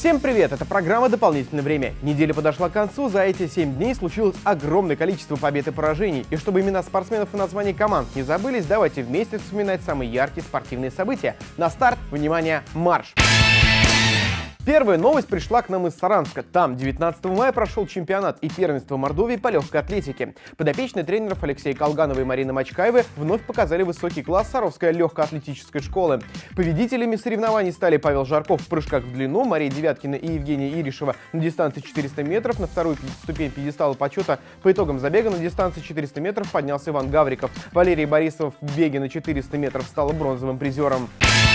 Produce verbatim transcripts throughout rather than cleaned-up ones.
Всем привет! Это программа «Дополнительное время». Неделя подошла к концу, за эти семь дней случилось огромное количество побед и поражений. И чтобы имена спортсменов и названия команд не забылись, давайте вместе вспоминать самые яркие спортивные события. На старт, внимание, марш! Первая новость пришла к нам из Саранска. Там девятнадцатого мая прошел чемпионат и первенство Мордовии по легкой атлетике. Подопечные тренеров Алексея Колганова и Марины Мачкаевой вновь показали высокий класс Саровской легкоатлетической школы. Победителями соревнований стали Павел Жарков в прыжках в длину, Мария Девяткина и Евгения Иришева на дистанции четыреста метров. На вторую ступень пьедестала почета по итогам забега на дистанции четыреста метров поднялся Иван Гавриков. Валерий Борисов в беге на четыреста метров стала бронзовым призером.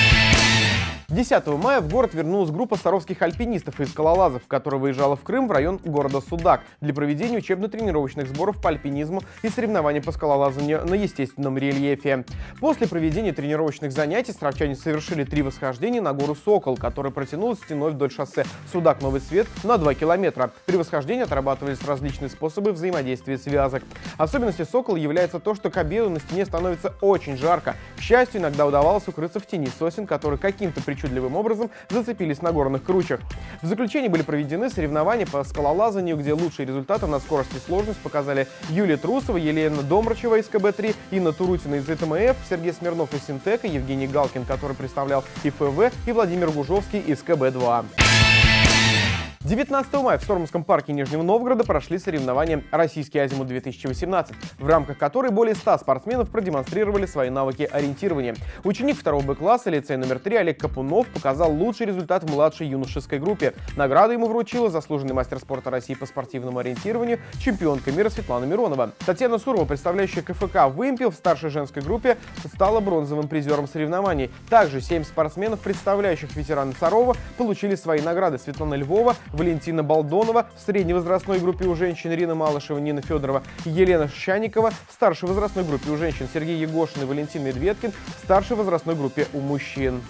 десятого мая в город вернулась группа саровских альпинистов и скалолазов, которая выезжала в Крым в район города Судак для проведения учебно-тренировочных сборов по альпинизму и соревнований по скалолазанию на естественном рельефе. После проведения тренировочных занятий саровчане совершили три восхождения на гору Сокол, которая протянулась стеной вдоль шоссе Судак-Новый Свет на два километра. При восхождении отрабатывались различные способы взаимодействия связок. Особенностью Сокола является то, что к обеду на стене становится очень жарко. К счастью, иногда удавалось укрыться в тени сосен, которые каким-то причинам чудливым образом зацепились на горных кручах. В заключении были проведены соревнования по скалолазанию, где лучшие результаты на скорость и сложность показали Юлия Трусова, Елена Домрачева из ка бэ три, Инна Турутина из зэ тэ эм эф, Сергей Смирнов из Синтека, Евгений Галкин, который представлял и эф вэ, и Владимир Гужовский из ка бэ два. девятнадцатого мая в Сормовском парке Нижнего Новгорода прошли соревнования «Российский азимут-две тысячи восемнадцать», в рамках которой более ста спортсменов продемонстрировали свои навыки ориентирования. Ученик второго бэ класса лицея номер три Олег Капунов показал лучший результат в младшей юношеской группе. Награду ему вручила заслуженный мастер спорта России по спортивному ориентированию, чемпионка мира Светлана Миронова. Татьяна Сурова, представляющая ка эф ка «Вымпел» в старшей женской группе, стала бронзовым призером соревнований. Также семь спортсменов, представляющих ветеранов Сарова, получили свои награды: Светлана Львова, Валентина Балдонова, в средней возрастной группе у женщин Ирина Малышева, Нина Федорова, Елена Щаникова, в старшей возрастной группе у женщин Сергей Егошин и Валентин Медведкин, в старшей возрастной группе у мужчин.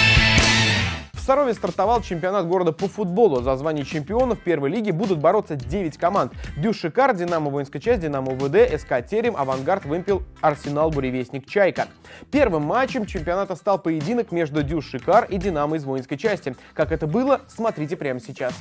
В Сарове стартовал чемпионат города по футболу. За звание чемпионов первой лиги будут бороться девять команд: Дюш Шикар, Динамо Воинская часть, Динамо вэ дэ, эс ка Терем, Авангард, Вымпел, Арсенал, Буревестник, Чайка. Первым матчем чемпионата стал поединок между Дюш Шикар и Динамо из Воинской части. Как это было, смотрите прямо сейчас.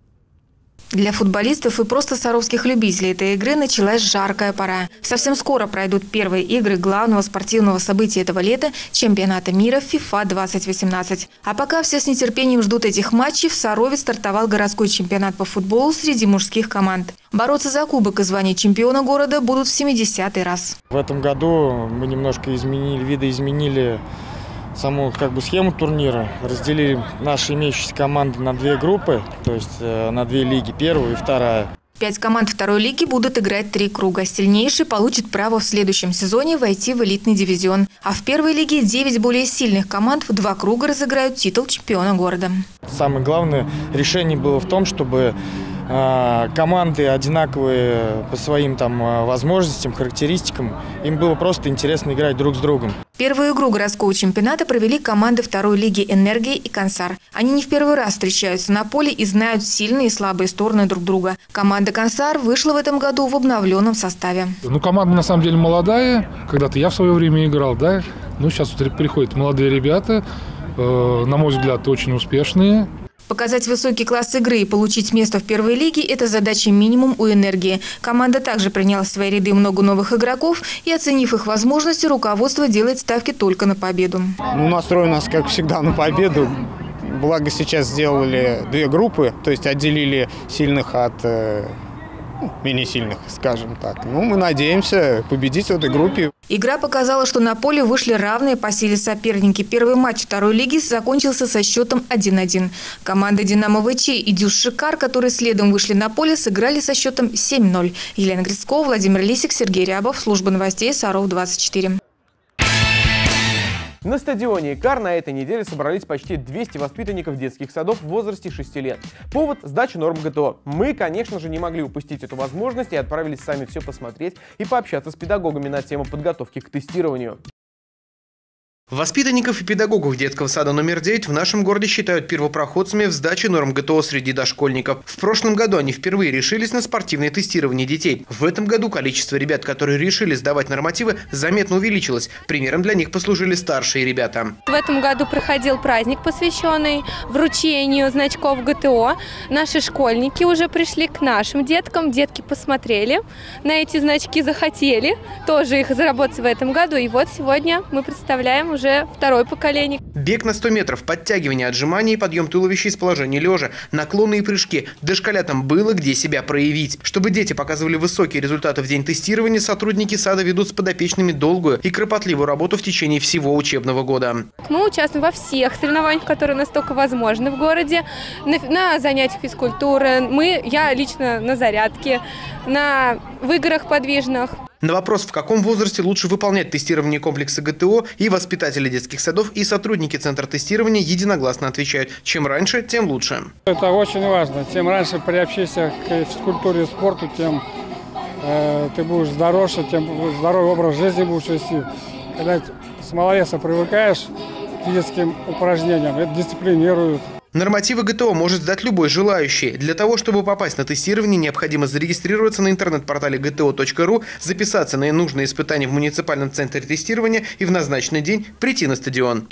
Для футболистов и просто саровских любителей этой игры началась жаркая пора. Совсем скоро пройдут первые игры главного спортивного события этого лета – чемпионата мира фифа двадцать восемнадцать. А пока все с нетерпением ждут этих матчей, в Сарове стартовал городской чемпионат по футболу среди мужских команд. Бороться за кубок и звание чемпиона города будут в семидесятый раз. В этом году мы немножко изменили, видоизменили саму как бы схему турнира, разделили наши имеющиеся команды на две группы, то есть э, на две лиги, первую и вторая. Пять команд второй лиги будут играть три круга. Сильнейший получит право в следующем сезоне войти в элитный дивизион. А в первой лиге девять более сильных команд в два круга разыграют титул чемпиона города. Самое главное решение было в том, чтобы э, команды одинаковые по своим там возможностям, характеристикам, им было просто интересно играть друг с другом. Первую игру городского чемпионата провели команды второй лиги «Энергия» и «Консар». Они не в первый раз встречаются на поле и знают сильные и слабые стороны друг друга. Команда «Консар» вышла в этом году в обновленном составе. Ну, команда на самом деле молодая. Когда-то я в свое время играл, да. Ну, сейчас вот приходят молодые ребята, э, на мой взгляд, очень успешные. Показать высокий класс игры и получить место в первой лиге – это задача минимум у «Энергии». Команда также приняла в свои ряды много новых игроков и, оценив их возможности, руководство делает ставки только на победу. Ну, настрой у нас, как всегда, на победу. Благо сейчас сделали две группы, то есть отделили сильных от э, менее сильных, скажем так. Ну, мы надеемся победить в этой группе. Игра показала, что на поле вышли равные по силе соперники. Первый матч второй лиги закончился со счетом один один. Команда «Динамо вэ че» и «Дюш Шикар», которые следом вышли на поле, сыграли со счетом семь ноль. Елена Грицкова, Владимир Лисик, Сергей Рябов. Служба новостей Саров двадцать четыре. На стадионе «Икар» на этой неделе собрались почти двести воспитанников детских садов в возрасте шести лет. Повод – сдача норм гэ тэ о. Мы, конечно же, не могли упустить эту возможность и отправились сами все посмотреть и пообщаться с педагогами на тему подготовки к тестированию. Воспитанников и педагогов детского сада номер девять в нашем городе считают первопроходцами в сдаче норм ГТО среди дошкольников. В прошлом году они впервые решились на спортивное тестирование детей. В этом году количество ребят, которые решили сдавать нормативы, заметно увеличилось. Примером для них послужили старшие ребята. В этом году проходил праздник, посвященный вручению значков ГТО. Наши школьники уже пришли к нашим деткам. Детки посмотрели на эти значки, захотели тоже их заработать в этом году. И вот сегодня мы представляем уже второе поколение. Бег на сто метров, подтягивание, отжимания и подъем туловища из положения лежа, наклоны и прыжки. Дошколятам было где себя проявить. Чтобы дети показывали высокие результаты в день тестирования, сотрудники сада ведут с подопечными долгую и кропотливую работу в течение всего учебного года. Мы участвуем во всех соревнованиях, которые настолько возможны в городе, на, на занятиях физкультуры. Мы, я лично на зарядке, на в играх подвижных. На вопрос, в каком возрасте лучше выполнять тестирование комплекса ГТО, и воспитатели детских садов, и сотрудники центра тестирования единогласно отвечают: чем раньше, тем лучше. Это очень важно. Чем раньше приобщишься к физкультуре и спорту, тем э, ты будешь здоровше, тем здоровый образ жизни будешь вести. Когда с малолетства привыкаешь к физическим упражнениям, это дисциплинирует. Нормативы ГТО может сдать любой желающий. Для того, чтобы попасть на тестирование, необходимо зарегистрироваться на интернет-портале гэ тэ о точка ру, записаться на нужные испытания в муниципальном центре тестирования и в назначенный день прийти на стадион.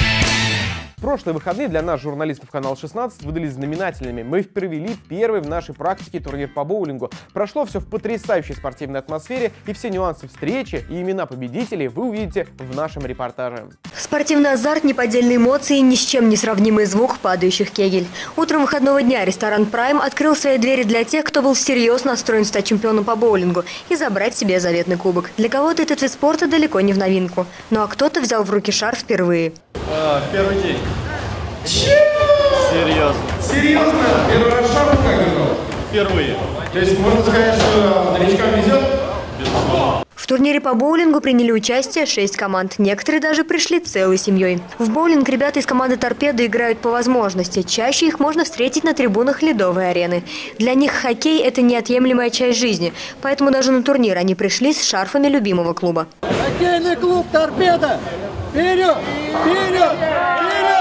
Прошлые выходные для нас, журналистов канала шестнадцать, выдались знаменательными. Мы провели первый в нашей практике турнир по боулингу. Прошло все в потрясающей спортивной атмосфере, и все нюансы встречи и имена победителей вы увидите в нашем репортаже. Спортивный азарт, неподдельные эмоции и ни с чем не сравнимый звук падающих кегель. Утром выходного дня ресторан «Прайм» открыл свои двери для тех, кто был всерьез настроен стать чемпионом по боулингу и забрать себе заветный кубок. Для кого-то этот вид спорта далеко не в новинку. Ну а кто-то взял в руки шар впервые. А, первый день. Чего? Серьезно. Серьезно? Первый раз шар как играл? Впервые. То есть можно сказать, что новичкам везет? Безусловно. В турнире по боулингу приняли участие шесть команд. Некоторые даже пришли целой семьей. В боулинг ребята из команды «Торпеда» играют по возможности. Чаще их можно встретить на трибунах ледовой арены. Для них хоккей – это неотъемлемая часть жизни. Поэтому даже на турнир они пришли с шарфами любимого клуба. Хоккейный клуб «Торпеда». Вперед! Вперед! Вперед!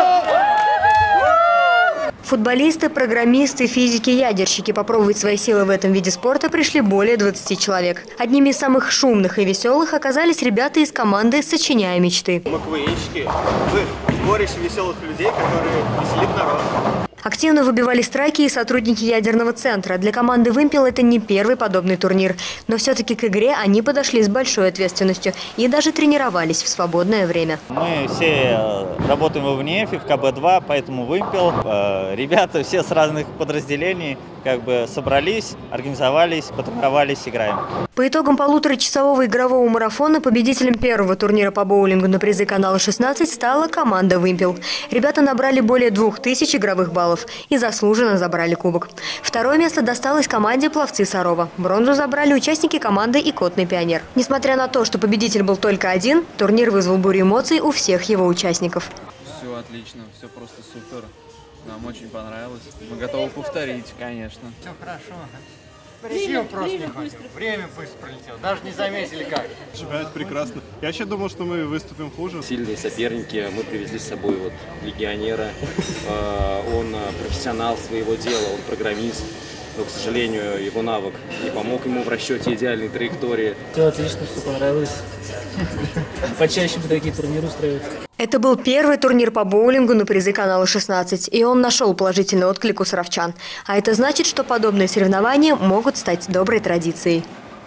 Футболисты, программисты, физики, ядерщики. Попробовать свои силы в этом виде спорта пришли более двадцати человек. Одними из самых шумных и веселых оказались ребята из команды «Сочиняя мечты». Мы КВНщики, мы сборище веселых людей, которые веселит народ. Активно выбивали страйки и сотрудники ядерного центра. Для команды «Вымпел» это не первый подобный турнир. Но все-таки к игре они подошли с большой ответственностью и даже тренировались в свободное время. Мы все работаем в ВНИЭФ, в ка бэ два, поэтому «Вымпел». Ребята все с разных подразделений как бы собрались, организовались, потренировались, играем. По итогам полуторачасового игрового марафона победителем первого турнира по боулингу на призы канала шестнадцать стала команда «Вымпел». Ребята набрали более двух тысяч игровых баллов и заслуженно забрали кубок. Второе место досталось команде «Пловцы Сарова». Бронзу забрали участники команды «Икотный пионер». Несмотря на то, что победитель был только один, турнир вызвал бурю эмоций у всех его участников. Все отлично, все просто супер. Нам очень понравилось. Мы готовы повторить, конечно. Все хорошо. Время, просто время, быстро. Время быстро пролетело. Даже не заметили как. Чемпионат прекрасно. Я вообще думал, что мы выступим хуже. Сильные соперники. Мы привезли с собой вот легионера. Он профессионал своего дела, он программист. Но, к сожалению, его навык не помог ему в расчете идеальной траектории. Все отлично, все понравилось. Почаще бы такие турниры устраивать. Это был первый турнир по боулингу на призы канала шестнадцать, и он нашел положительный отклик у саровчан. А это значит, что подобные соревнования могут стать доброй традицией.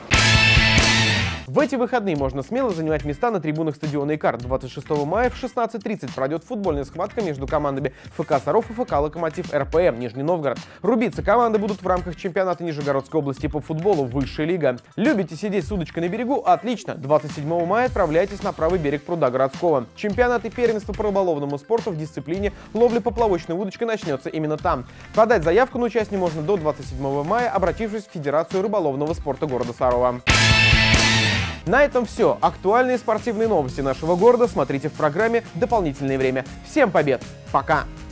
В эти выходные можно смело занимать места на трибунах стадиона «Икар». двадцать шестого мая в шестнадцать тридцать пройдет футбольная схватка между командами эф ка «Саров» и эф ка «Локомотив» эр пэ эм Нижний Новгород. Рубиться команды будут в рамках чемпионата Нижегородской области по футболу «Высшая лига». Любите сидеть с удочкой на берегу? Отлично! двадцать седьмого мая отправляйтесь на правый берег пруда Городского. Чемпионат и первенство по рыболовному спорту в дисциплине ловли поплавочной удочкой начнется именно там. Подать заявку на участие можно до двадцать седьмого мая, обратившись в Федерацию рыболовного спорта города Сарова. На этом все. Актуальные спортивные новости нашего города смотрите в программе «Дополнительное время». Всем побед! Пока!